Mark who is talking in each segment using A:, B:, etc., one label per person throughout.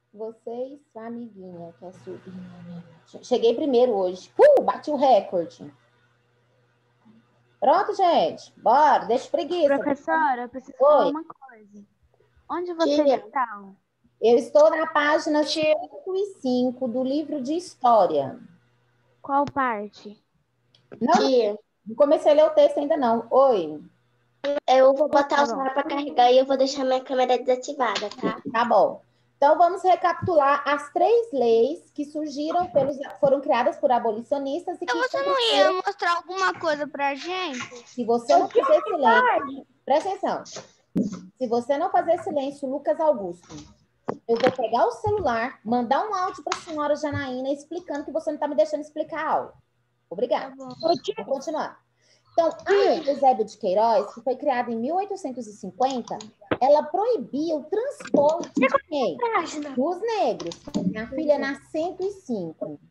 A: Você e sua amiguinha, que é surdinha. Cheguei primeiro hoje. Bati o recorde. Pronto, gente. Bora, deixa preguiça.
B: Professora, eu preciso falar
A: Oi.
B: uma coisa. Onde você está?
A: Eu estou na página 105 do livro de História.
B: Qual parte?
A: Não comecei a ler o texto ainda não. Oi.
C: Eu vou botar
B: Tá
C: o celular para carregar e eu vou deixar minha câmera desativada, tá?
A: Tá bom. Então, vamos recapitular as 3 leis que surgiram, foram criadas por abolicionistas e que
D: Você não ia mostrar alguma coisa pra gente?
A: Se você não fazer silêncio, presta atenção. Se você não fazer silêncio, Lucas Augusto, eu vou pegar o celular, mandar um áudio para a senhora Janaína explicando que você não está me deixando explicar a aula. Obrigada.
D: Tá bom.
A: Vou continuar. Então, a Lei Eusébio de Queiroz, que foi criada em 1850, ela proibia o transporte de quem? Dos negros. Minha filha na 105.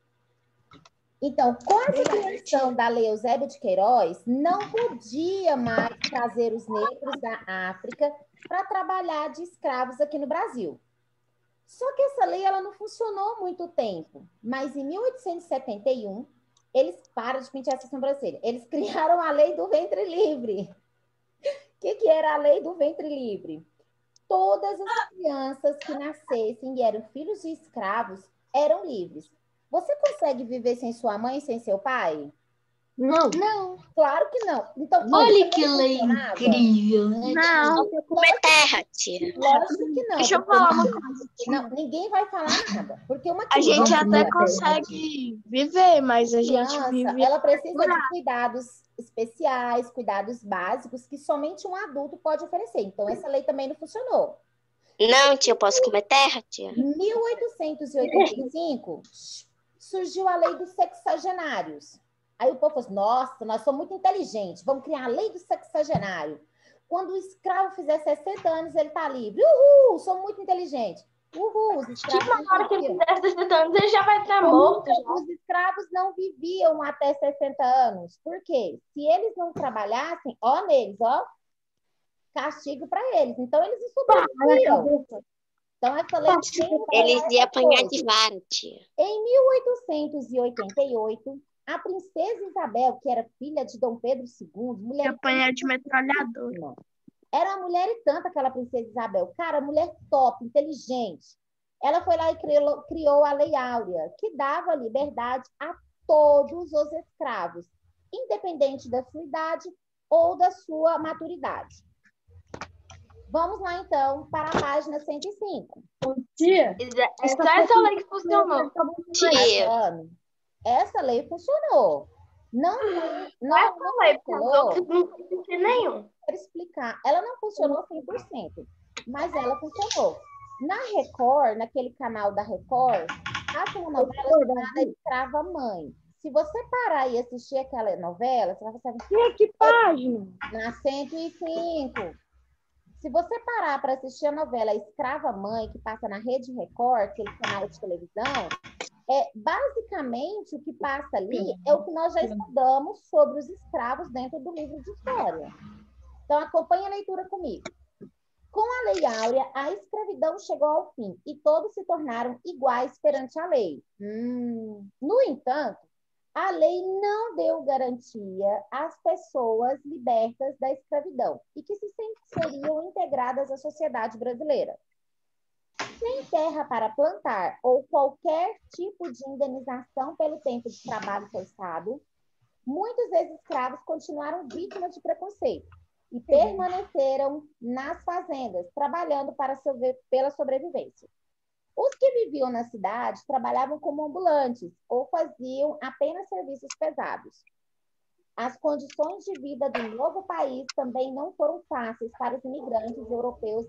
A: Então, com essa criação da Lei Eusébio de Queiroz, não podia mais trazer os negros da África para trabalhar de escravos aqui no Brasil. Só que essa lei ela não funcionou muito tempo, mas em 1871, eles param de pentear essa sobrancelha. Eles criaram a lei do ventre livre. O que era a lei do ventre livre? Todas as crianças que nascessem e eram filhos de escravos eram livres. Você consegue viver sem sua mãe e sem seu pai?
C: Não.
A: Claro que não. Então,
C: Olha que lei incrível, né?
B: Não.
C: Comer terra, tia.
A: Lógico que não.
C: Deixa eu falar uma coisa.
A: Não, ninguém vai falar nada. Porque uma
C: A gente
A: criança,
C: até consegue viver, mas a gente vive.
A: ela precisa de cuidados especiais, cuidados básicos que somente um adulto pode oferecer. Então, essa lei também não funcionou.
C: Não, tia, eu posso comer terra, tia?
A: Em 1885, surgiu a lei dos sexagenários. Aí o povo falou assim, nossa, nós somos muito inteligentes, vamos criar a lei do sexagenário. Quando o escravo fizer 60 anos, ele está livre. Uhul, sou muito inteligente. Uhul, os escravos
C: Na hora que ele fizer 60 anos, ele já vai estar morto.
A: Os escravos não viviam até 60 anos. Por quê? Se eles não trabalhassem, ó neles, ó, castigo para eles. Então, eles não sobreviviam. Então, essa lei
C: eles iam apanhar de vara, tia.
A: Em 1888, a princesa Isabel, que era filha de Dom Pedro II, mulher...
B: apanhar de metralhadora.
A: Era uma mulher e tanta aquela princesa Isabel. Cara, mulher top, inteligente. Ela foi lá e criou a Lei Áurea, que dava liberdade a todos os escravos, independente da sua idade ou da sua maturidade. Vamos lá, então, para a página 105.
C: Tia, essa lei que funcionou.
A: Tia. Essa lei funcionou. Não
C: lei, porque não tem nenhum.
A: Quero explicar. Ela não funcionou 100%, mas ela funcionou. Na Record, naquele canal da Record, há uma novela chamada Escrava Mãe. Se você parar e assistir aquela novela, você vai saber...
B: Que página?
A: Na 105. Se você parar para assistir a novela Escrava Mãe, que passa na Rede Record, aquele canal de televisão, basicamente o que passa ali é o que nós já estudamos sobre os escravos dentro do livro de história. Então, acompanhe a leitura comigo. Com a Lei Áurea, a escravidão chegou ao fim e todos se tornaram iguais perante a lei. No entanto, a lei não deu garantia às pessoas libertas da escravidão e que se seriam integradas à sociedade brasileira. Sem terra para plantar ou qualquer tipo de indenização pelo tempo de trabalho forçado, muitos ex-escravos continuaram vítimas de preconceito e permaneceram nas fazendas, trabalhando pela sobrevivência. Os que viviam na cidade trabalhavam como ambulantes ou faziam apenas serviços pesados. As condições de vida do novo país também não foram fáceis para os imigrantes europeus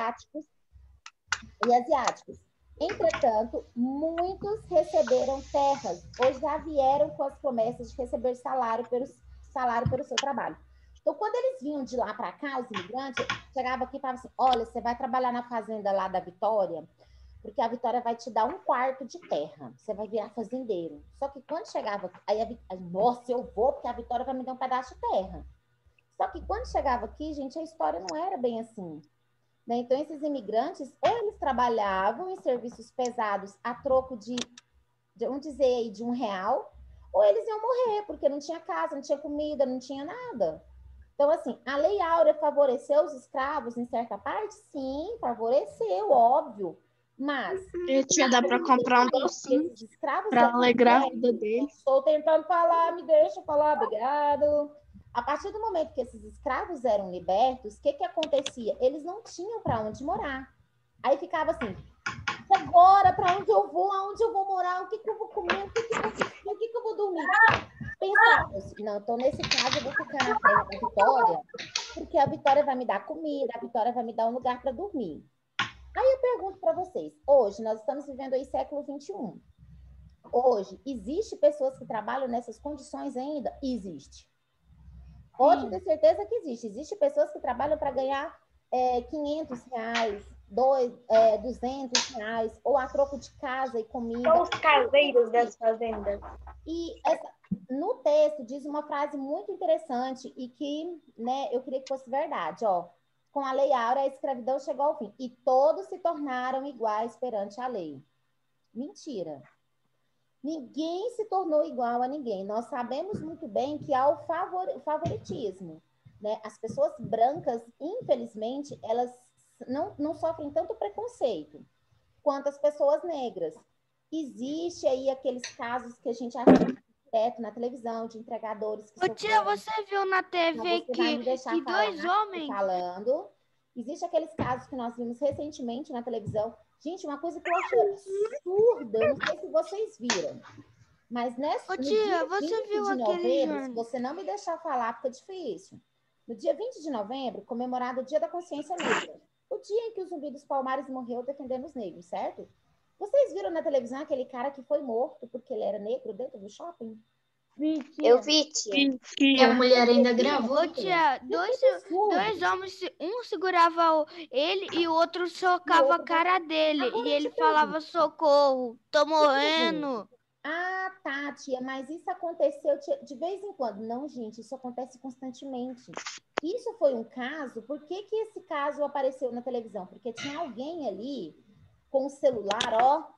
A: e asiáticos. Entretanto, muitos receberam terras ou já vieram com as promessas de receber salário pelo seu trabalho. Então, quando eles vinham de lá para cá, os imigrantes, chegavam aqui e falavam assim, olha, você vai trabalhar na fazenda lá da Vitória, porque a Vitória vai te dar 1/4 de terra. Você vai virar fazendeiro. Só que quando chegava aqui, aí nossa, eu vou, porque a Vitória vai me dar um pedaço de terra. Só que quando chegava aqui, gente, a história não era bem assim. né? Então, esses imigrantes, ou eles trabalhavam em serviços pesados a troco vamos dizer aí, de R$1, ou eles iam morrer, porque não tinha casa, não tinha comida, não tinha nada. Então, assim, a Lei Áurea favoreceu os escravos em certa parte? Sim, favoreceu, óbvio. Mas...
C: Tinha dá para comprar um docinho para alegrar a vida deles.
A: Estou tentando falar, me deixa falar, obrigado. A partir do momento que esses escravos eram libertos, o que acontecia? Eles não tinham para onde morar. Aí ficava assim, agora para onde eu vou, aonde eu vou morar, o que eu vou comer, o que eu vou vestir, o que eu vou dormir? Pensava assim, não, então nesse caso eu vou ficar na terra da Vitória, porque a Vitória vai me dar comida, a Vitória vai me dar um lugar para dormir. Aí eu pergunto para vocês, hoje nós estamos vivendo aí século XXI. Hoje, existe pessoas que trabalham nessas condições ainda? Existe. Pode ter certeza que existe. Existe pessoas que trabalham para ganhar R$500, R$200, ou a troco de casa e comida.
C: São os caseiros das fazendas.
A: E no texto diz uma frase muito interessante e que, né, eu queria que fosse verdade, ó. Com a Lei Áurea, a escravidão chegou ao fim e todos se tornaram iguais perante a lei. Mentira. Ninguém se tornou igual a ninguém. Nós sabemos muito bem que há o favoritismo, né? As pessoas brancas, infelizmente, elas não sofrem tanto preconceito quanto as pessoas negras. Existe aí aqueles casos que a gente assiste direto na televisão, de entregadores que
D: Tia, você viu na TV que dois homens...
A: Falando. Existe aqueles casos que nós vimos recentemente na televisão. Gente, uma coisa que eu achei absurda, eu não sei se vocês viram, mas no dia 20 de novembro, se você não me deixar falar, fica difícil. No dia 20 de novembro, comemorado o Dia da Consciência Negra, o dia em que o Zumbi dos Palmares morreu defendendo os negros, certo? Vocês viram na televisão aquele cara que foi morto porque ele era negro dentro do shopping?
C: Eu vi, tia.
E: E a mulher ainda gravou.
D: Tia, dois homens, um segurava ele e o outro socava a cara dele.
A: Agora
D: E ele falava, socorro, tô morrendo.
A: Ah, tá, tia, mas isso aconteceu de vez em quando. Não, gente, isso acontece constantemente. Isso foi um caso, por que esse caso apareceu na televisão? Porque tinha alguém ali com o celular, ó,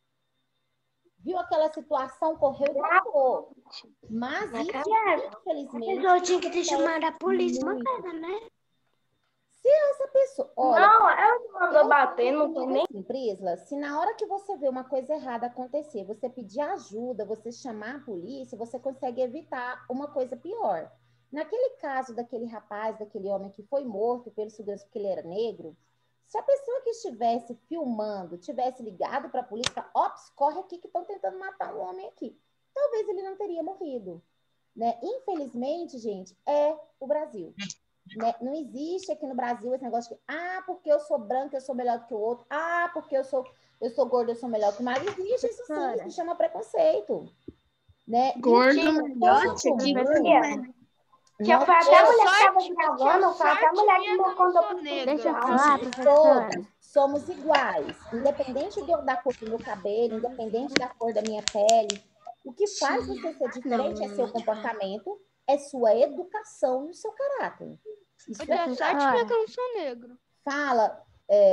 A: viu aquela situação, correu e gravou. Mas isso, infelizmente...
E: Eu tinha que ter chamado a polícia, né?
A: Se essa pessoa... Olha,
C: não, ela não mandou bater, não foi nem...
A: Assim, Prisla, se na hora que você vê uma coisa errada acontecer, você pedir ajuda, você chamar a polícia, você consegue evitar uma coisa pior. Naquele caso daquele rapaz, daquele homem que foi morto pelo segurança porque ele era negro, se a pessoa que estivesse filmando tivesse ligado para a polícia, ops, corre aqui que estão tentando matar um homem aqui, talvez ele não teria morrido, né? Infelizmente, gente, é o Brasil. Né? Não existe aqui no Brasil esse negócio de porque eu sou branca, eu sou melhor do que o outro, porque eu sou gorda, eu sou melhor que o marido. Existe isso sim, que chama preconceito. Né?
C: Gordo, melhor, que foi até a mulher que estava gravando, foi até a mulher que me contou por
B: Deixa eu falar, professora.
A: Todos somos iguais, independente da cor do meu cabelo, independente da cor da minha pele. O que faz você ser diferente é seu comportamento, é sua educação e o seu caráter. Isso
D: é só te ver que eu não sou negro.
A: Fala.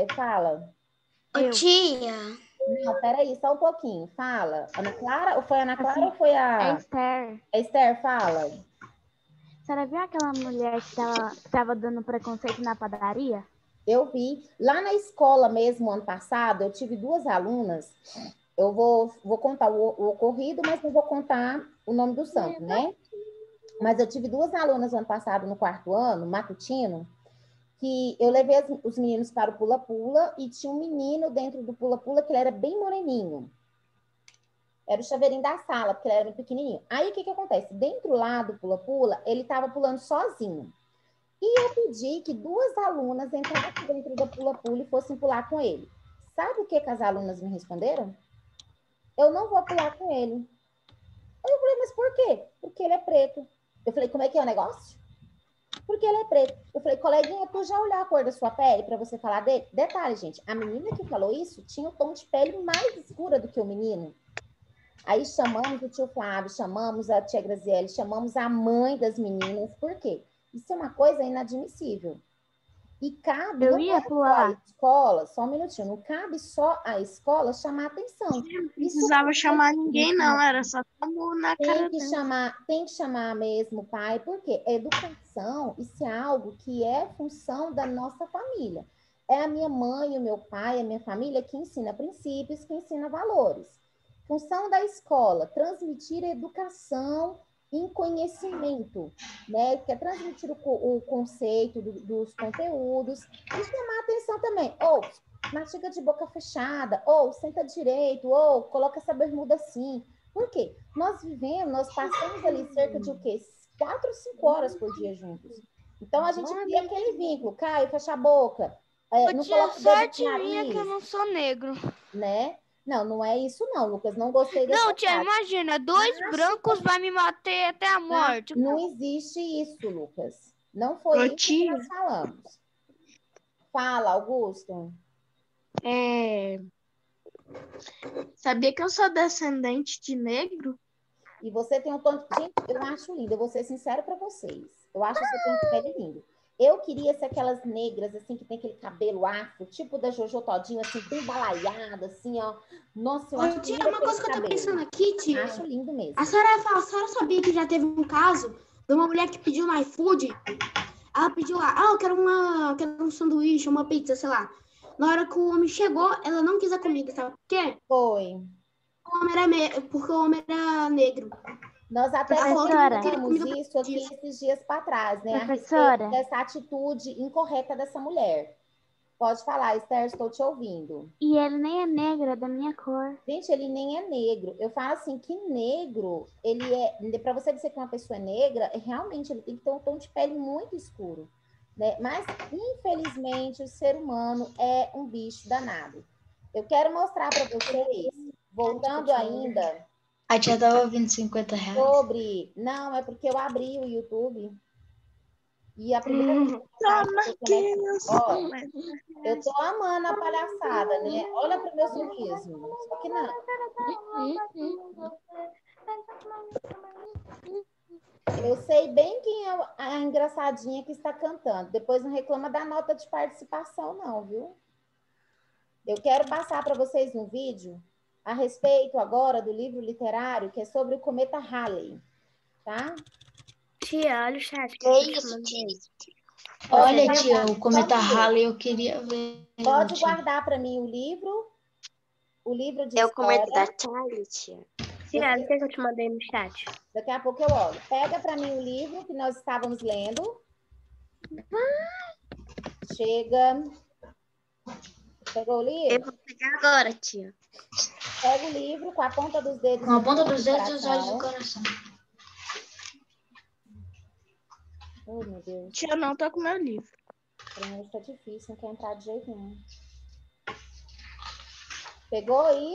E: Ô, tia.
A: Não, peraí, só um pouquinho. Fala. Ana Clara? Ou foi a Ana Clara ou foi a...
B: Esther.
A: A Esther, fala.
B: A senhora viu aquela mulher que estava dando preconceito na padaria?
A: Eu vi. Lá na escola mesmo, ano passado, eu tive 2 alunas. Eu vou contar o ocorrido, mas não vou contar o nome do santo, né? Mas eu tive 2 alunas ano passado, no 4º ano, matutino, que eu levei os meninos para o pula-pula e tinha um menino dentro do pula-pula que ele era bem moreninho. Era o chaveirinho da sala, porque ele era bem pequenininho. Aí, o que acontece? Dentro lá do pula-pula, ele estava pulando sozinho. E eu pedi que 2 alunas entrassem dentro do pula-pula e fossem pular com ele. Sabe o que as alunas me responderam? Eu não vou pular com ele. Eu falei, mas por quê? Porque ele é preto. Eu falei, como é que é o negócio? Porque ele é preto. Eu falei, coleguinha, tu já olhou a cor da sua pele para você falar dele? Detalhe, gente, a menina que falou isso tinha o tom de pele mais escura do que o menino. Aí chamamos o tio Flávio, chamamos a tia Graziele, chamamos a mãe das meninas. Por quê? Isso é uma coisa inadmissível. E cabe,
B: Eu
A: não
B: ia
A: é só
B: pular.
A: a escola, só um minutinho, não cabe só a escola chamar atenção.
F: Não precisava chamar ninguém, não. Era só amor na cara dela.
A: Tem que chamar mesmo o pai, porque educação, isso é algo que é função da nossa família. É a minha mãe, o meu pai, a minha família que ensina princípios, que ensina valores. Função da escola, transmitir educação em conhecimento, né? Que é transmitir o conceito dos conteúdos e chamar atenção também. Ou mastiga de boca fechada, ou senta direito, ou coloca essa bermuda assim. Por quê? Nós passamos ali cerca de o quê? 4, 5 horas por dia juntos. Então a gente cria aquele vínculo, Caio, fecha a boca. Não coloca o dedo
D: sorte
A: no
D: minha
A: nariz,
D: que eu não sou negro.
A: né? Não, não é isso não, Lucas. Não gostei dessa
D: Não, tia,
A: frase.
D: imagina, 2 brancos vai me matar até a morte.
A: Não existe isso, Lucas. Não foi isso que nós falamos. Fala, Augusto.
F: Sabia que eu sou descendente de negro?
A: E você tem um tom... Gente, eu acho lindo. Eu vou ser sincera para vocês. Eu acho que você tem um pele lindo. Eu queria ser aquelas negras, assim, que tem aquele cabelo afro, tipo da Jojo Todinho, assim, bem balaiada, assim, ó. Nossa, eu acho
E: Tia,
A: lindo
E: uma coisa que eu tô pensando aqui, tia.
A: Acho lindo mesmo.
E: A senhora sabia que já teve um caso de uma mulher que pediu no iFood? Ela pediu lá, eu quero um sanduíche, uma pizza, sei lá. Na hora que o homem chegou, ela não quis a comida, sabe por quê?
A: Foi.
E: Porque o homem era negro.
A: Nós até
B: Professora.
A: comentamos isso aqui esses dias para trás, né?
B: Professora.
A: A respeito dessa atitude incorreta dessa mulher. Pode falar, Esther, estou te ouvindo.
B: E ele nem é negro, é da minha cor.
A: Gente, ele nem é negro. Eu falo assim, que negro, ele é... Para você dizer que uma pessoa é negra, realmente ele tem que ter um tom de pele muito escuro, né? Mas, infelizmente, o ser humano é um bicho danado. Eu quero mostrar para vocês, voltando ainda...
E: A tia tava ouvindo R$50.
A: Sobre... Não, é porque eu abri o YouTube e a primeira eu tô amando a palhaçada, né? Olha pro meu sorriso. Só que não. Eu sei bem quem é a engraçadinha que está cantando. Depois não reclama da nota de participação, não, viu? Eu quero passar para vocês um vídeo a respeito agora do livro literário que é sobre o cometa Halley, tá?
C: Tia, olha o chat.
E: Olha, tia, o cometa Halley, eu queria ver.
A: Pode guardar para mim o livro de
C: É o
A: história.
C: cometa da Charlie, tia. Tia, olha o que eu te mandei no chat.
A: Daqui a pouco eu olho. Pega para mim o livro que nós estávamos lendo. Chega. Pegou o livro?
C: Eu vou pegar agora, tia.
A: Pega o livro com a ponta dos dedos.
E: Com a ponta dos dedos e os olhos do coração.
A: Oh, meu Deus.
F: Tia, não tô com meu livro.
A: Pra mim está difícil, não quer entrar de jeito nenhum. Pegou aí?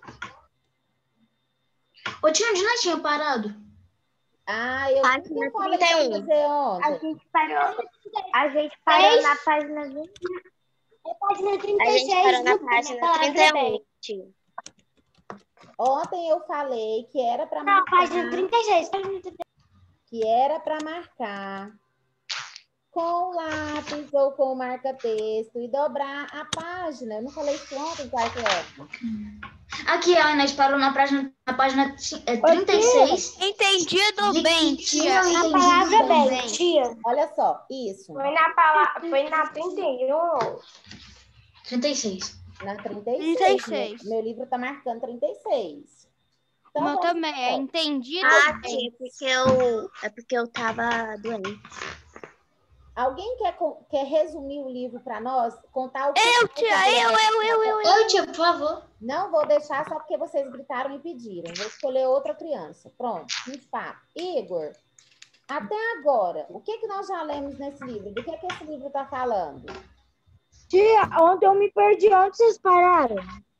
E: Ô, tia, onde nós tínhamos parado?
A: Eu
C: Página
A: falei pra
C: 31.
A: você ontem.
C: A gente parou na página 20.
E: É página 36.
C: A gente parou na página 31, tia.
A: Ontem eu falei que era para
E: Não,
A: marcar.
E: página 36.
A: Que era para marcar com lápis ou com marca-texto e dobrar a página. Eu não falei isso ontem, quarto ano.
E: Aqui, ó, nós paramos na página 36.
D: Entendido bem, tia.
E: A palavra bem, tia.
A: Olha só, isso.
C: Foi na 31.
E: 36.
A: Na 36.
D: 36.
A: Meu livro tá marcando 36.
D: O
A: Então,
D: meu
A: vamos
D: também é
A: lá.
D: entendido bem.
C: Tia, é porque eu tava doente.
A: Alguém quer resumir o livro para nós? Contar o que
D: Eu, tia, eu.
E: Ô, tia, por favor.
A: Não vou deixar só porque vocês gritaram e pediram. Vou escolher outra criança. Pronto, de fato. Igor, até agora, o que nós já lemos nesse livro? Do que esse livro está falando?
G: Tia, ontem eu me perdi. Onde vocês pararam?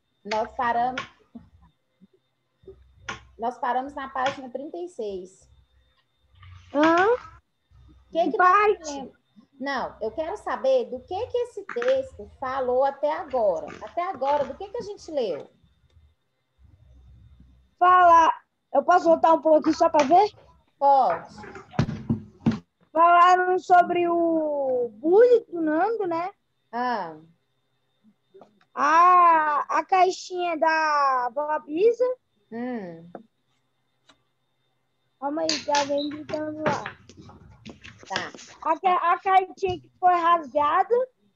A: Nós paramos na página 36.
G: Hã?
A: Que nós lemos? Não, eu quero saber do que esse texto falou até agora. Até agora, do que a gente leu?
G: Fala. Eu posso voltar um pouquinho só para ver?
A: Pode.
G: Falaram sobre o bullying do Nando, né?
A: Ah,
G: A caixinha da Babisa. Calma aí, tá alguém gritando lá.
A: tá.
G: A cartinha que foi rasgada.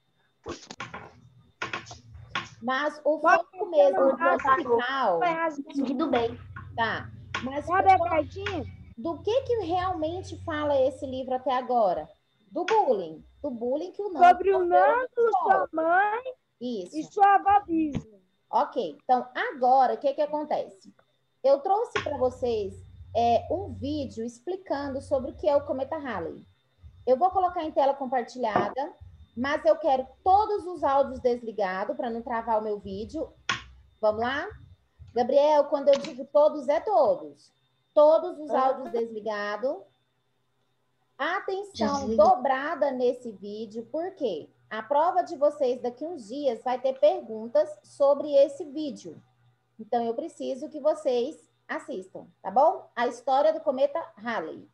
A: Mas o foco mesmo do hospital...
E: Foi rasgado bem.
A: Tá. Mas
G: Sabe a cartinha?
A: do que realmente fala esse livro até agora? Do bullying. Do bullying que o Nando...
G: Sobre o Nando, sua mãe
A: Isso.
G: e sua Babisa.
A: Ok. Então, agora, o que acontece? Eu trouxe para vocês um vídeo explicando sobre o que é o cometa Halley. Eu vou colocar em tela compartilhada, mas eu quero todos os áudios desligados para não travar o meu vídeo. Vamos lá? Gabriel, quando eu digo todos, é todos. Todos os áudios desligados. Atenção dobrada nesse vídeo, por quê? A prova de vocês daqui uns dias vai ter perguntas sobre esse vídeo. Então, eu preciso que vocês assistam, tá bom? A história do cometa Halley.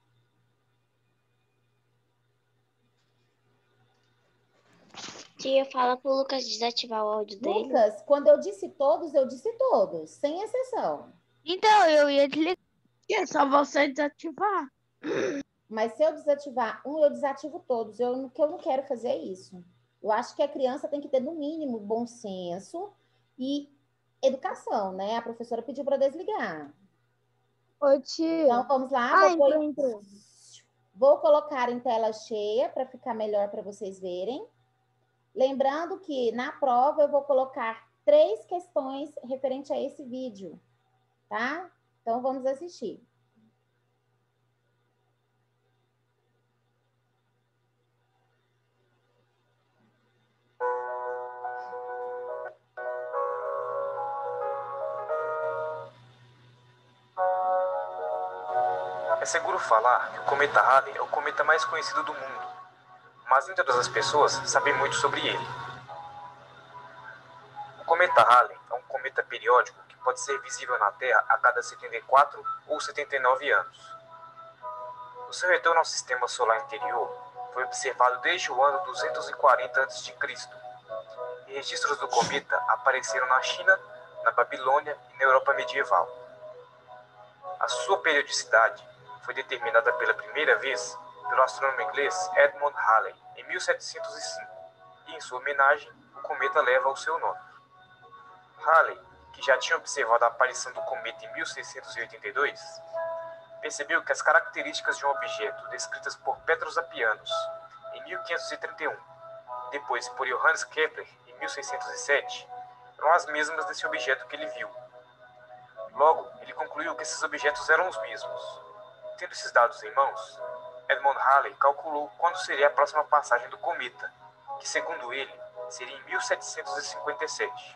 C: Tia, fala pro Lucas desativar o áudio dele.
A: Lucas, quando eu disse todos, sem exceção.
D: Então, eu ia desligar.
F: E é só você desativar.
A: Mas se eu desativar um, eu desativo todos. O que eu não quero fazer é isso. Eu acho que a criança tem que ter, no mínimo, bom senso e educação, né? A professora pediu para desligar.
G: Ô, tio.
A: Então, vamos lá.
G: Entrou.
A: Vou colocar em tela cheia para ficar melhor para vocês verem. Lembrando que na prova eu vou colocar 3 questões referente a esse vídeo, tá? Então, vamos assistir.
H: É seguro falar que o cometa Halley é o cometa mais conhecido do mundo, mas nem todas as pessoas sabem muito sobre ele. O cometa Halley é um cometa periódico que pode ser visível na Terra a cada 74 ou 79 anos. O seu retorno ao sistema solar interior foi observado desde o ano 240 a.C., e registros do cometa apareceram na China, na Babilônia e na Europa medieval. A sua periodicidade foi determinada pela primeira vez pelo astrônomo inglês Edmund Halley, em 1705, e em sua homenagem, o cometa leva o seu nome. Halley, que já tinha observado a aparição do cometa em 1682, percebeu que as características de um objeto descritas por Petrus Apianos, em 1531, depois por Johannes Kepler, em 1607, eram as mesmas desse objeto que ele viu. Logo, ele concluiu que esses objetos eram os mesmos. Tendo esses dados em mãos, Edmund Halley calculou quando seria a próxima passagem do cometa, que, segundo ele, seria em 1757.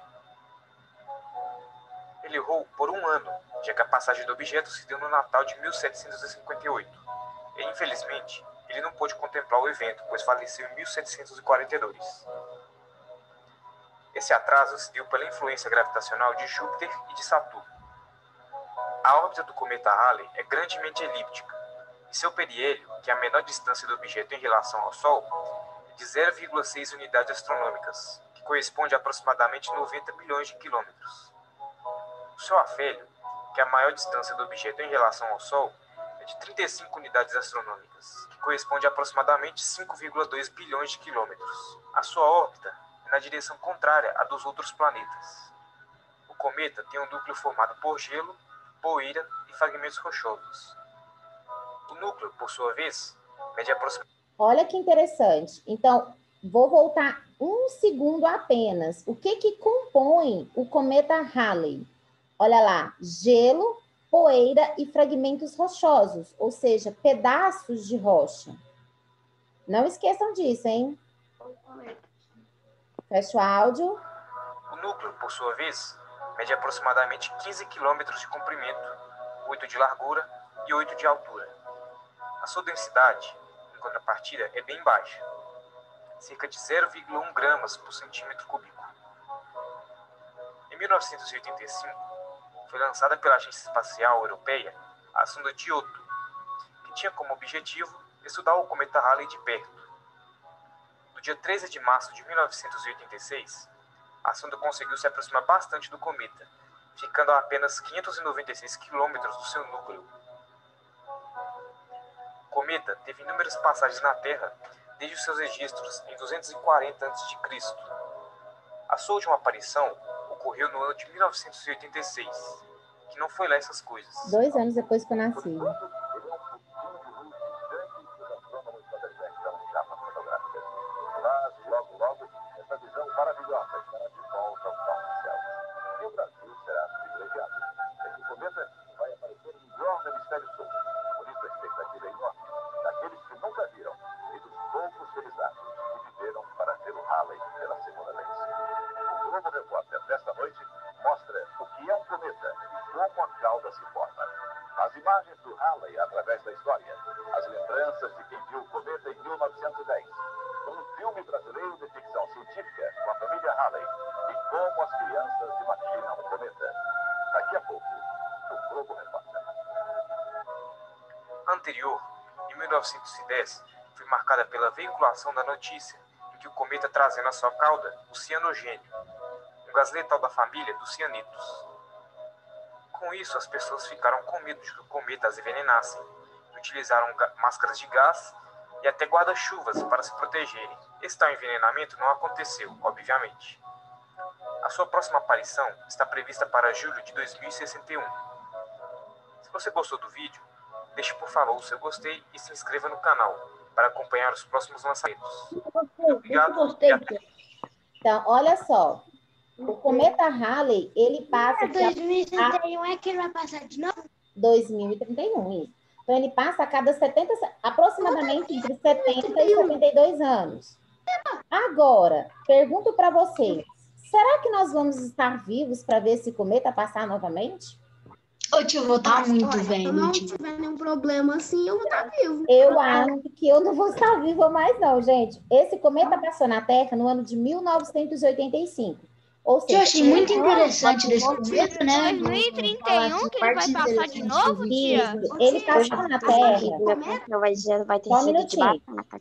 H: Ele errou por um ano, já que a passagem do objeto se deu no Natal de 1758. E, infelizmente, ele não pôde contemplar o evento, pois faleceu em 1742. Esse atraso se deu pela influência gravitacional de Júpiter e de Saturno. A órbita do cometa Halley é grandemente elíptica, e seu periélio, que é a menor distância do objeto em relação ao Sol, é de 0,6 unidades astronômicas, que corresponde a aproximadamente 90 milhões de quilômetros. O seu afélio, que é a maior distância do objeto em relação ao Sol, é de 35 unidades astronômicas, que corresponde a aproximadamente 5,2 bilhões de quilômetros. A sua órbita é na direção contrária à dos outros planetas. O cometa tem um núcleo formado por gelo, poeira e fragmentos rochosos. O núcleo, por sua vez, mede aproximadamente...
A: Olha que interessante. Então, vou voltar um segundo apenas. O que compõe o cometa Halley? Olha lá, gelo, poeira e fragmentos rochosos, ou seja, pedaços de rocha. Não esqueçam disso, hein? Fecha o áudio.
H: O núcleo, por sua vez, mede aproximadamente 15 quilômetros de comprimento, 8 de largura e 8 de altura. A sua densidade, em contrapartida, é bem baixa, cerca de 0,1 gramas por centímetro cúbico. Em 1985, foi lançada pela Agência Espacial Europeia a sonda Giotto, que tinha como objetivo estudar o cometa Halley de perto. No dia 13 de março de 1986, a sonda conseguiu se aproximar bastante do cometa, ficando a apenas 596 quilômetros do seu núcleo. O cometa teve inúmeras passagens na Terra desde os seus registros em 240 a.C. A sua última aparição ocorreu no ano de 1986, que não foi lá essas coisas.
A: 2 anos depois que eu nasci.
I: Logo, essa visão maravilhosa estará de volta ao nosso céu. E o Brasil será privilegiado. Esse cometa vai aparecer em igual no hemisfério sul. Por isso a expectativa é enorme daqueles que nunca viram e dos poucos felizardos que viveram para ver o Halley pela segunda vez. O Globo Repórter desta noite mostra o que é um cometa e como a cauda se forma. As imagens do Halley através da história, as lembranças de quem viu o cometa em 1910. Um filme brasileiro de ficção científica com a família Halley e como as crianças imaginam o cometa. Daqui a pouco, o Globo Repórter.
H: A anterior, em 1910, foi marcada pela veiculação da notícia em que o cometa trazia na sua cauda o cianogênio, um gás letal da família dos cianitos. Com isso, as pessoas ficaram com medo de que o cometa as envenenasse, utilizaram máscaras de gás e até guarda-chuvas para se protegerem. Esse tal envenenamento não aconteceu, obviamente. A sua próxima aparição está prevista para julho de 2061. Se você gostou do vídeo, deixe por favor o seu gostei e se inscreva no canal para acompanhar os próximos lançamentos. Obrigado e até.
A: Então, olha só. O cometa Halley, ele passa...
E: 2031 é que ele vai passar de novo?
A: 2031, isso. Então, ele passa a cada aproximadamente entre 70 e 72 anos. Agora, pergunto para vocês, será que nós vamos estar vivos para ver esse cometa passar novamente?
F: Ô, tio, eu vou estar muito velho.
E: Se eu não tiver nenhum problema assim, eu vou estar vivo.
A: Eu acho que eu não vou estar viva mais não, gente. Esse cometa passou na Terra no ano de 1985. Ou seja,
F: Eu achei muito interessante desse cometa, né?
D: 2031 que ele vai passar de novo, tia?
A: Ele passou na Terra.
C: Vai ter
A: Só um
C: sido de
A: minutinho.
C: batata.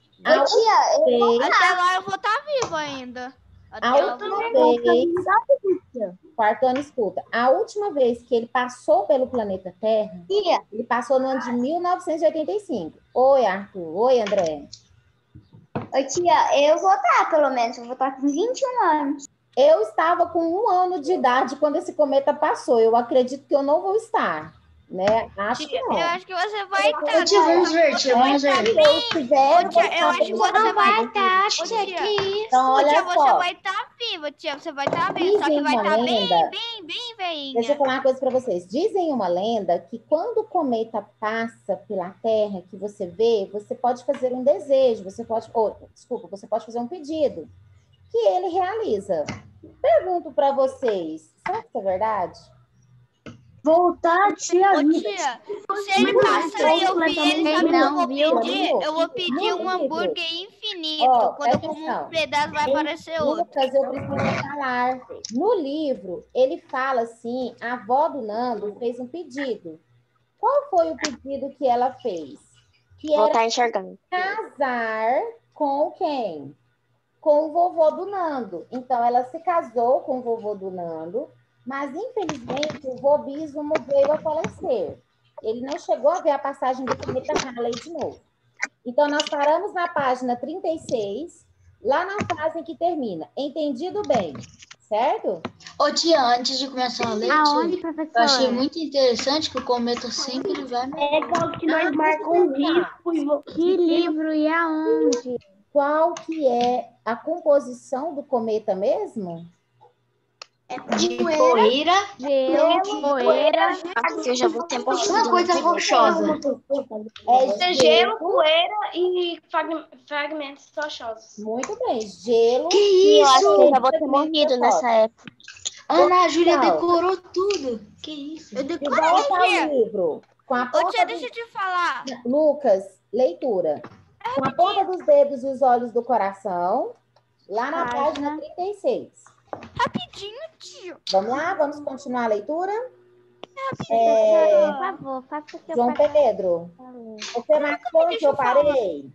D: Até lá eu vou estar vivo ainda.
A: A última vez, quarto ano, escuta, a última vez que ele passou pelo planeta Terra, ele passou no ano de 1985. Oi, Arthur. Oi, André.
C: Ô, tia, eu vou estar, pelo menos. Eu vou estar com 21 anos.
A: Eu estava com 1 ano de idade quando esse cometa passou. Eu acredito que eu não vou estar, né? Acho que não.
D: Eu acho que você vai estar.
F: Tia, vamos ver, tia, vamos ver.
A: Eu estiver,
D: Eu acho que você vai estar, tia.
A: Então, olha
D: Tia,
A: só.
D: você vai estar viva, tia. Você vai estar viva. Só que vai estar bem veinha.
A: Deixa eu falar uma coisa para vocês. Dizem uma lenda que quando o cometa passa pela Terra, que você vê, você pode fazer um desejo, você pode fazer um pedido que ele realiza. Pergunto para vocês, será que isso é verdade?
G: Voltar, tia.
D: Ô, tia, se ele passar e eu vi ele, sabe o que eu vou pedir? Eu vou pedir um hambúrguer infinito.
A: Ó,
D: Quando eu
A: presta
D: como
A: atenção.
D: um pedaço, vai aparecer outro.
A: Lucas, eu preciso falar. No livro, ele fala assim, a avó do Nando fez um pedido. Qual foi o pedido que ela fez? Que
C: Vou
A: era
C: estar enxergando.
A: casar com quem? Com o vovô do Nando. Então, ela se casou com o vovô do Nando, mas, infelizmente, o vobismo veio a falecer. Ele não chegou a ver a passagem do cometa Halley de novo. Então, nós paramos na página 36, lá na frase em que termina. Entendido bem, certo?
F: Ô, tia, antes de começar a ler,
B: Aonde,
F: tia, eu
B: professora?
F: achei muito interessante que o cometa sempre vai...
G: É igual que nós marcamos um risco.
B: Que livro e aonde?
A: Qual que é a composição do cometa mesmo?
F: De poeira.
B: Gelo, poeira.
C: Assim eu já vou ter
F: Uma coisa rochosa.
A: É
G: Gelo, poeira e fragmentos rochosos.
A: Muito bem. Gelo.
F: Que
C: Eu acho que eu
F: isso?
C: já vou ter morrido nessa época.
F: Ana, a Júlia
A: Tchau.
F: decorou tudo. Que isso?
E: Eu
A: De
E: decorei.
A: volta ao
D: tia.
A: livro. Com a
D: Ô,
A: ponta
D: tia,
A: do...
D: deixa eu te falar.
A: Lucas, leitura. Com a ponta dos dedos e os olhos do coração, lá na página 36.
D: Rapidinho, tio.
A: Vamos lá? Vamos continuar a leitura?
B: Por favor, faça o que eu
A: João Pedro, você marcou onde eu parei?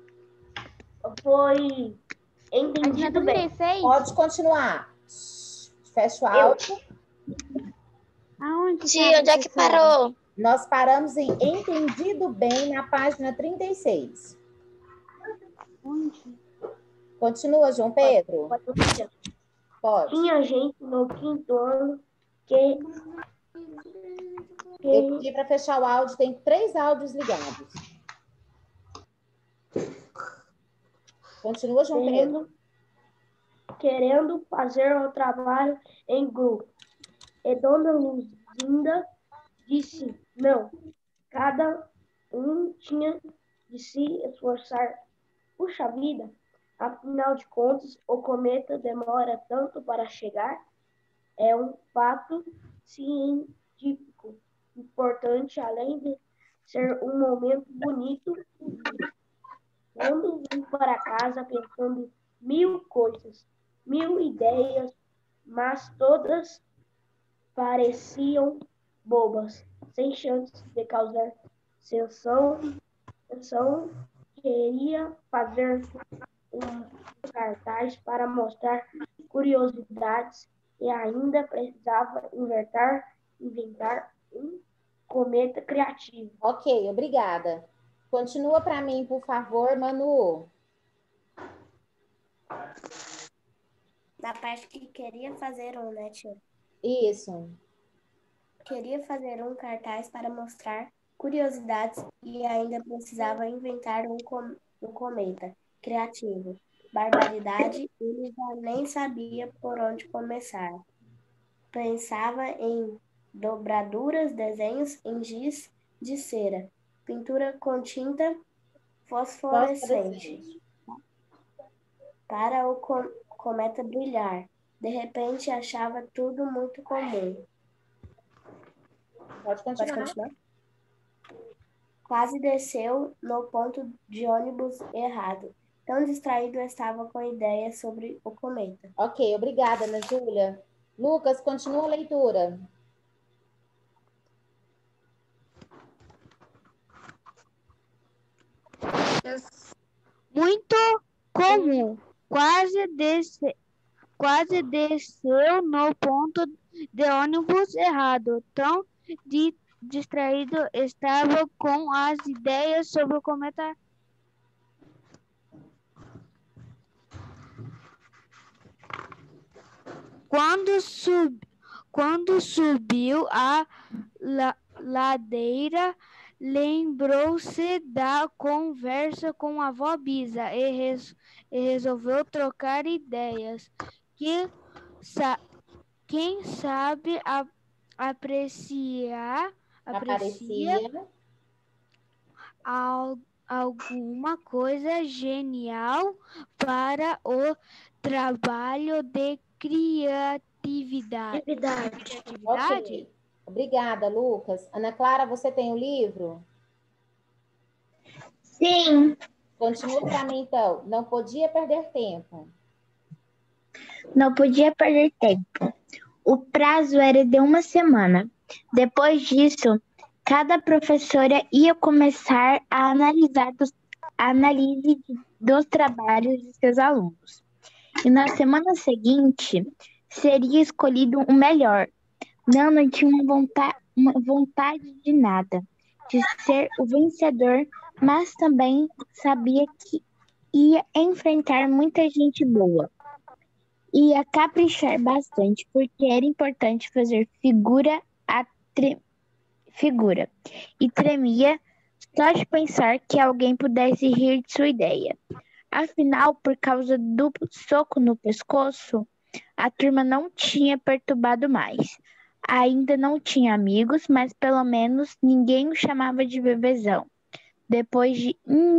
C: Foi entendido bem.
A: Pode continuar. Fecha o áudio.
B: Aonde?
J: Tia, onde é que parou?
A: Nós paramos em entendido bem na página 36.
B: Onde?
A: Continua, João Pedro. Pode.
C: Tinha gente no quinto ano que
A: Eu pedi para fechar o áudio, tem 3 áudios ligados. Continua, João Pedro.
C: Querendo fazer o trabalho em grupo. E Dona Luzinda disse não. Cada um tinha de se esforçar. Puxa vida, afinal de contas, o cometa demora tanto para chegar. É um fato científico importante, além de ser um momento bonito. Quando vim para casa pensando 1000 coisas, 1000 ideias, mas todas pareciam bobas, sem chance de causar sensação. Queria fazer um cartaz para mostrar curiosidades e ainda precisava inventar um cometa criativo.
A: Ok, obrigada. Continua para mim, por favor, Manu.
C: Na parte que queria fazer um, né, tia?
A: Isso.
C: Queria fazer um cartaz para mostrar curiosidades e ainda precisava inventar um cometa criativo. Barbaridade, ele já nem sabia por onde começar. Pensava em dobraduras, desenhos em giz de cera, pintura com tinta fosforescente para o cometa brilhar. De repente, achava tudo muito comum.
A: Pode continuar.
C: Quase desceu no ponto de ônibus errado. Tão distraído estava com ideias sobre o cometa.
A: Ok, obrigada, Ana Júlia. Lucas, continua a leitura.
D: Muito comum. Quase desceu no ponto de ônibus errado. Tão distraído estava com as ideias sobre o cometa. Quando subiu a ladeira, lembrou-se da conversa com a avó Bisa e resolveu trocar ideias. Quem sabe aprecia alguma coisa genial para o trabalho de criatividade.
A: Ok. Obrigada, Lucas. Ana Clara, você tem o livro?
G: Sim.
A: Continua para mim, então. Não podia perder tempo.
G: Não podia perder tempo. O prazo era de 1 semana. Depois disso, cada professora ia começar a análise dos trabalhos de seus alunos. E na semana seguinte, seria escolhido o melhor. Nano tinha uma vontade de nada, de ser o vencedor, mas também sabia que ia enfrentar muita gente boa. Ia caprichar bastante, porque era importante fazer figura. E tremia só de pensar que alguém pudesse rir de sua ideia. Afinal, por causa do soco no pescoço, a turma não tinha perturbado mais. Ainda não tinha amigos, mas pelo menos ninguém o chamava de bebezão. Depois de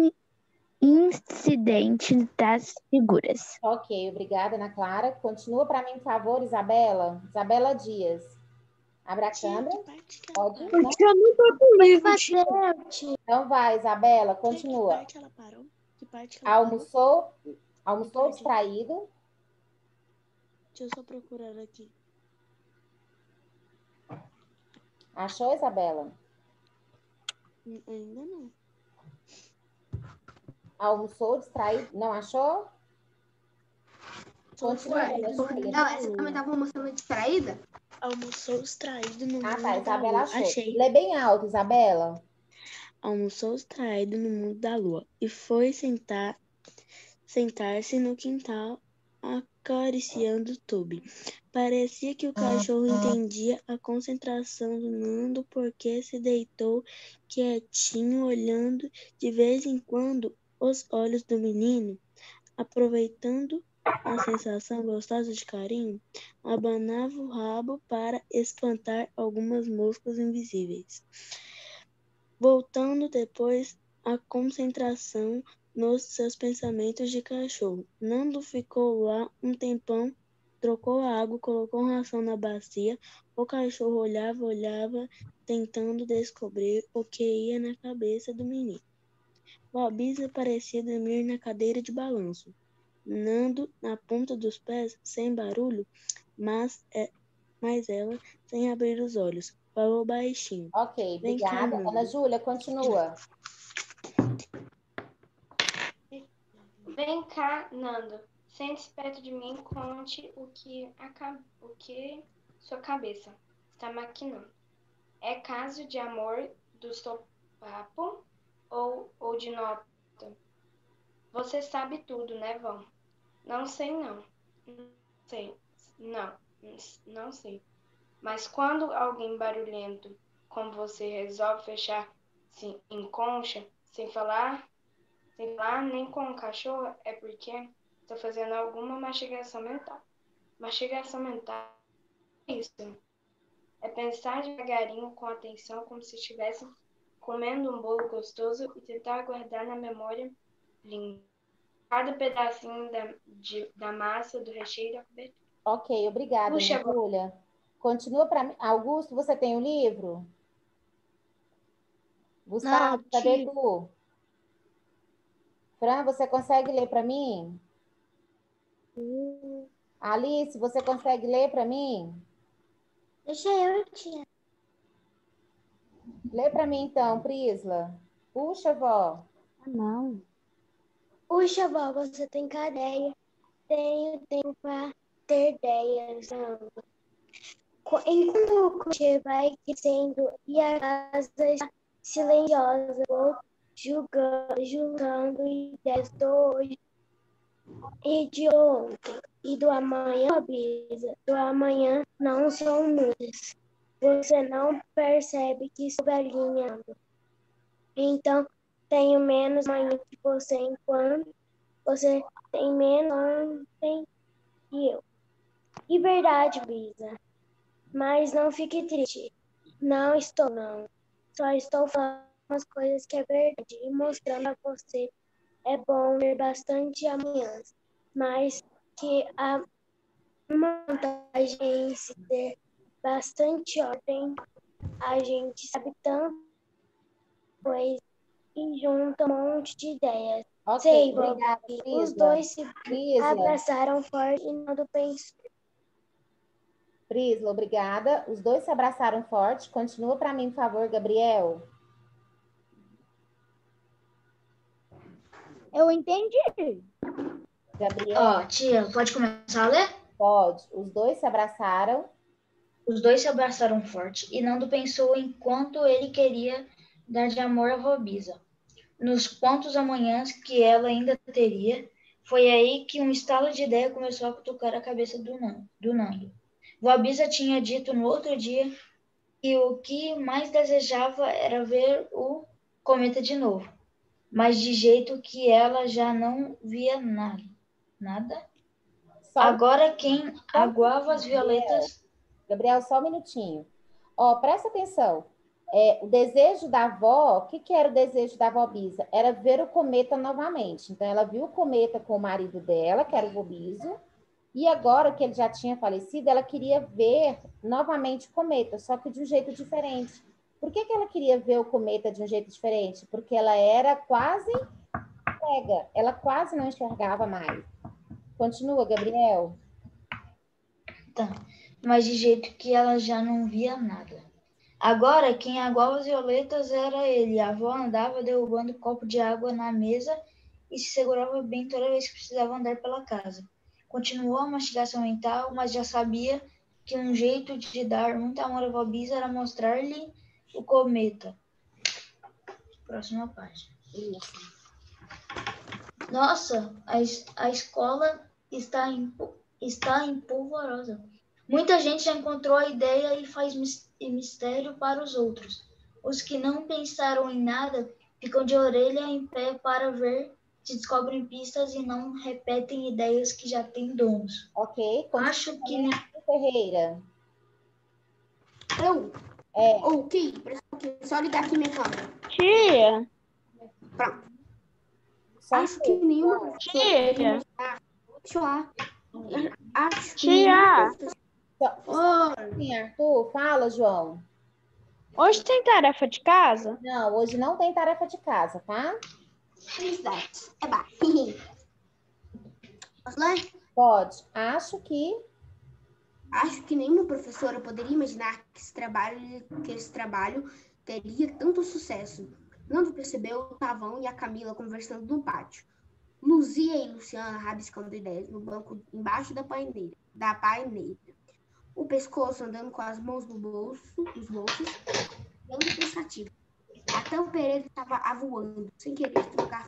G: incidente das figuras.
A: Ok, obrigada, Ana Clara. Continua para mim, por favor, Isabela. Isabela Dias. Abra a câmera. Pode.
E: Porque eu não tô com livro.
A: Então vai, Isabela, continua.
F: Que parte que ela
A: Almoçou distraído.
F: Deixa eu só procurar aqui.
A: Achou, Isabela?
E: Ainda não.
A: Almoçou distraído? Não achou? Continua.
E: Essa também estava almoçando distraída?
F: Almoçou distraído no
A: Ah,
F: mundo
A: tá.
F: da
A: Isabela
F: lua.
A: achou.
F: Achei.
A: Lê bem alto, Isabela.
F: Almoçou distraído no mundo da lua e foi sentar-se no quintal acariciando Toby. Parecia que o cachorro entendia a concentração do Nando porque se deitou quietinho olhando de vez em quando os olhos do menino, aproveitando a sensação gostosa de carinho, abanava o rabo para espantar algumas moscas invisíveis. Voltando depois à concentração nos seus pensamentos de cachorro. Nando ficou lá um tempão, trocou a água, colocou ração na bacia. O cachorro olhava, tentando descobrir o que ia na cabeça do menino. Bobisa parecia dormir na cadeira de balanço. Nando na ponta dos pés, sem barulho, mas ela, sem abrir os olhos, falou baixinho.
A: Ok,
F: Vem cá,
A: obrigada.
F: Nando.
A: Ana Júlia, continua.
J: Vem cá, Nando. Sente-se perto de mim e conte o que sua cabeça está maquinando. É caso de amor do sopapo ou de nota? Você sabe tudo, né, Vão? Não sei, não. Não sei. Não sei. Mas quando alguém barulhento como você resolve fechar-se em concha, sem falar nem com o cachorro, é porque está fazendo alguma mastigação mental. Mastigação mental é isso. É pensar devagarinho, com atenção, como se estivesse comendo um bolo gostoso e tentar guardar na memória linda cada pedacinho da massa, do recheio e da cobertura.
A: Ok, obrigada,
J: Puxa,
A: Ana Júlia. Continua para mim. Augusto, você tem o livro? Gustavo,
F: Não,
A: cadê
F: tia.
A: tu? Fran, você consegue ler para mim? Alice, você consegue ler para mim?
C: Deixa eu, tia.
A: Lê para mim então, Prisla. Puxa, vó.
B: Não.
C: Puxa, vó, você tem cadeia. Tenho tempo para ter ideias. Enquanto o coche vai crescendo e a casa está silenciosa, vou juntando ideias do hoje e de ontem e do amanhã, Bisa. Do amanhã não são muitas. Você não percebe que estou galinhando. Então, tenho menos manhã que você, enquanto você tem menos ontem que eu. E verdade, Bisa. Mas não fique triste. Não estou, não. Só estou falando umas coisas que é verdade e mostrando a você. É bom ver bastante amanhã, mas que há uma vantagem em se ter bastante ordem. A gente sabe tanto coisa e junta um monte de ideias.
A: Ok,
C: Sei,
A: obrigada,
C: Bob. Os
A: Prisla.
C: dois se
A: Prisla,
C: abraçaram forte e Nando pensou.
A: Prisla, obrigada. Os dois se abraçaram forte. Continua para mim, por favor, Gabriel.
D: Eu entendi.
A: Gabriel,
K: Ó, tia, pode começar a ler?
A: pode. Os dois se abraçaram.
K: Os dois se abraçaram forte e Nando pensou em quanto ele queria dar de amor a Vobisa. Nos quantos amanhãs que ela ainda teria, foi aí que um estalo de ideia começou a cutucar a cabeça do Nando. Vobisa tinha dito no outro dia que o que mais desejava era ver o cometa de novo, mas de jeito que ela já não via nada. Agora quem aguava as violetas...
A: Gabriel, só um minutinho. Ó, presta atenção. O desejo da avó, o que era o desejo da avó Bisa? Era ver o cometa novamente. Então, ela viu o cometa com o marido dela, que era o Vobiso, e agora que ele já tinha falecido, ela queria ver novamente o cometa, só que de um jeito diferente. Por que ela queria ver o cometa de um jeito diferente? Porque ela era quase cega, ela quase não enxergava mais. Continua, Gabriel.
K: Tá, mas de jeito que ela já não via nada. Agora, quem aguava as violetas era ele. A avó andava derrubando um copo de água na mesa e se segurava bem toda vez que precisava andar pela casa. Continuou a mastigação mental, mas já sabia que um jeito de dar muito amor à vó Bisa era mostrar-lhe o cometa. Próxima página. Nossa, a escola está em polvorosa. Muita gente já encontrou a ideia e faz mistério para os outros. Os que não pensaram em nada ficam de orelha em pé para ver se descobrem pistas e não repetem ideias que já têm donos.
A: Ok,
K: Acho que
A: Ferreira.
E: Eu?
A: É.
E: Ok, só ligar aqui minha câmera.
D: Tia.
E: Pronto.
A: Só
E: Acho que nenhuma
D: Tia.
E: Deixa eu lá. Acho que
D: Tia.
A: Sim, Arthur, fala, João.
D: Hoje tem tarefa de casa?
A: Não, hoje não tem tarefa de casa, tá?
E: Felicidade. É bom. Posso ler?
A: Pode. Acho que
E: nenhuma professora poderia imaginar que esse trabalho teria tanto sucesso. Nando percebeu o Tavão e a Camila conversando no pátio. Luzia e Luciana rabiscando ideias no banco embaixo da paineira. O pescoço andando com as mãos nos bolsos, olhando pensativo. Até o Pereira estava avoando, sem querer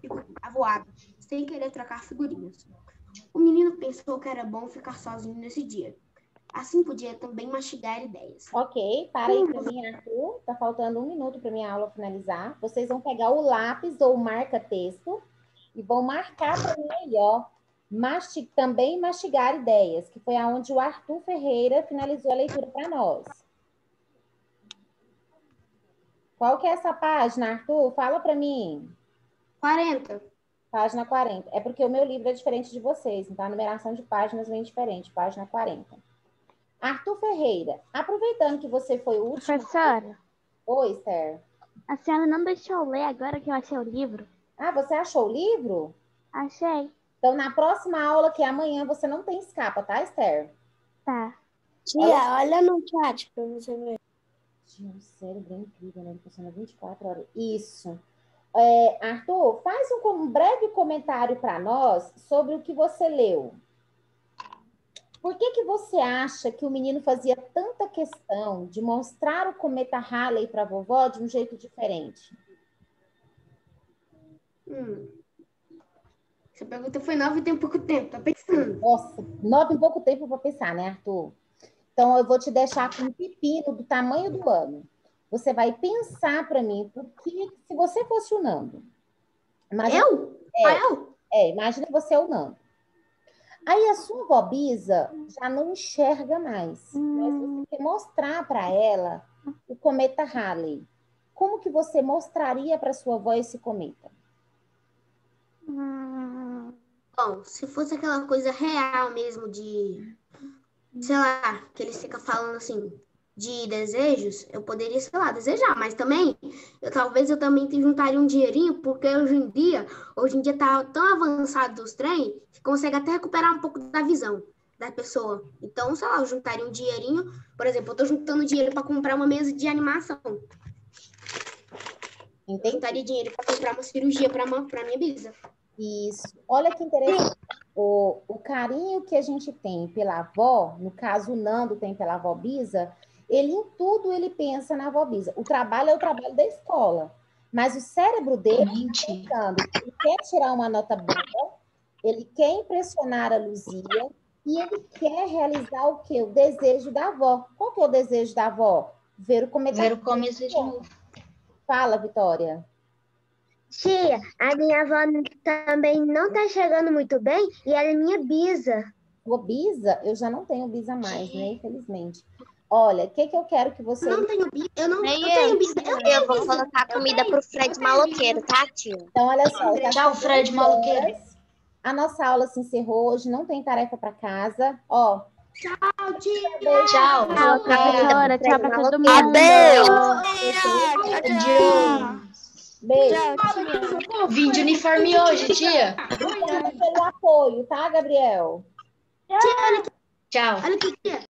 E: trocar figurinhas. O menino pensou que era bom ficar sozinho nesse dia. Assim podia também mastigar ideias.
A: Ok, para aí para mim, Arthur. Tá faltando 1 minuto para minha aula finalizar. Vocês vão pegar o lápis ou o marca-texto e vão marcar para mim aí, ó. Também mastigar ideias, que foi aonde o Arthur Ferreira finalizou a leitura para nós. Qual que é essa página, Arthur? Fala para mim.
E: 40.
A: Página 40. É porque o meu livro é diferente de vocês, então a numeração de páginas vem diferente. Página 40. Arthur Ferreira, aproveitando que você foi o último...
B: Professora.
A: Oi, Esther.
B: A senhora não deixou eu ler agora que eu achei o livro?
A: Ah, você achou o livro?
B: Achei.
A: Então, na próxima aula, que é amanhã, você não tem escapa, tá, Esther?
B: Tá.
C: Tia, olha no chat pra você ver.
A: Tinha um cérebro incrível, né? Ele funciona 24 horas. Isso. Arthur, faz um breve comentário para nós sobre o que você leu. Por que você acha que o menino fazia tanta questão de mostrar o cometa Halley para a vovó de um jeito diferente?
E: Essa pergunta foi nova e tem pouco tempo, tá pensando.
A: Nossa, 9 e pouco tempo para pensar, né, Arthur? Então, eu vou te deixar com um pepino do tamanho do ano. Você vai pensar para mim, porque se você fosse o Nando... Imagina, imagina que você é o Nando. Aí a sua vó Bisa já não enxerga mais. Mas você quer mostrar para ela o cometa Halley. Como que você mostraria para sua avó esse cometa?
E: Bom, se fosse aquela coisa real mesmo de, sei lá, que eles ficam falando assim, de desejos, eu poderia, sei lá, desejar, mas também, talvez eu também juntaria um dinheirinho, porque hoje em dia tá tão avançado os trem, que consegue até recuperar um pouco da visão da pessoa. Então, sei lá, eu juntaria um dinheirinho, por exemplo, eu tô juntando dinheiro para comprar uma mesa de animação. Eu juntaria dinheiro para comprar uma cirurgia para minha bisa.
A: Isso. Olha que interessante. O carinho que a gente tem pela avó, no caso o Nando tem pela avó Bisa, ele em tudo ele pensa na avó Bisa. O trabalho é o trabalho da escola, mas o cérebro dele está pensando, ele quer tirar uma nota boa, ele quer impressionar a Luzia e ele quer realizar o quê? O desejo da avó. Qual que é o desejo da avó? Ver o cometa
K: de novo.
A: Fala, Vitória.
L: Tia, a minha avó também não tá chegando muito bem e ela é minha bisa.
A: Sua bisa? Eu já não tenho bisa mais, né? Infelizmente. Olha, o que eu quero que você...
E: Eu não tenho bisa. Eu tenho bisa.
L: Eu vou colocar comida pro Fred maloqueiro, tá, tia?
A: Então, olha só.
K: Tchau, Fred maloqueiro.
A: A nossa aula se encerrou. Hoje não tem tarefa para casa. Ó.
E: Tchau, tia.
K: Tchau.
B: Tchau, professora. Tchau pra todo mundo.
L: Adeus.
A: Beijo.
K: Vim de uniforme hoje, tia.
A: Obrigada pelo apoio, tá, Gabriel?
E: Tia,
K: Tchau.
E: olha aqui, tia.